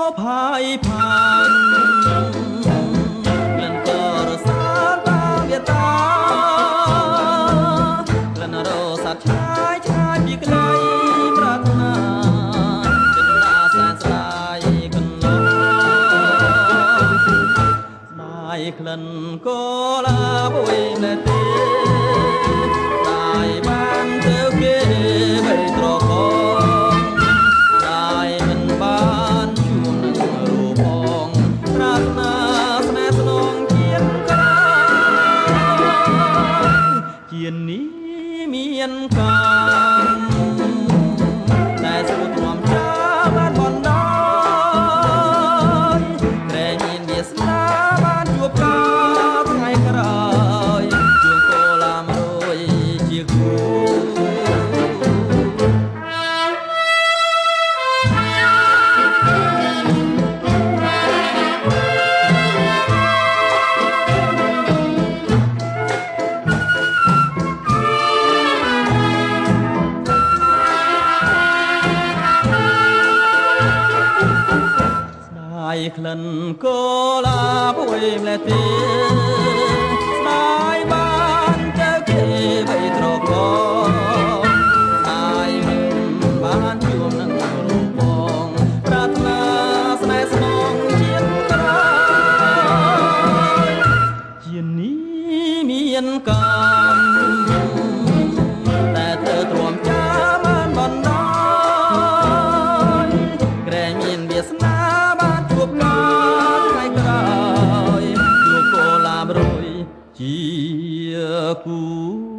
ផាយផានក្លិនក៏រសាតាមវាតាក្លិនរសាឆ្ងាយឆ្ងាយពីក្ដីប្រាថ្នាចិនដាសែនស្ដាយកន្លងស្ដាយក្លិនក៏ឡាបុយលែទេដាយបានទៅគេបីត្រកដាយមិនបានជួននឹងរូបផងប្រាថ្នាស្នេហ៍ស្នងជាក្រៅជានេះមានកម្មតែស្រួលទ្រាំចាបានបណ្ដោយក្រែងមានវាសនាបានជួបការថ្ងៃក្រោយជួងកូឡាមរួយជាគូក្លិនកូឡាបុយម្លេះទេស្ដាយបានទៅគេបីត្រកស្ដាយមិនបានជួបនឹងរូបបងប្រាថ្នាស្នេហ៍ស្នងជាតិក្រោយជានេះមានកម្មតែទៅទ្រាំចាបានបណ្ដោយក្រែងមានវាសនាជួបការថ្ងៃក្រោយជួបកូឡាមរួយជាគូ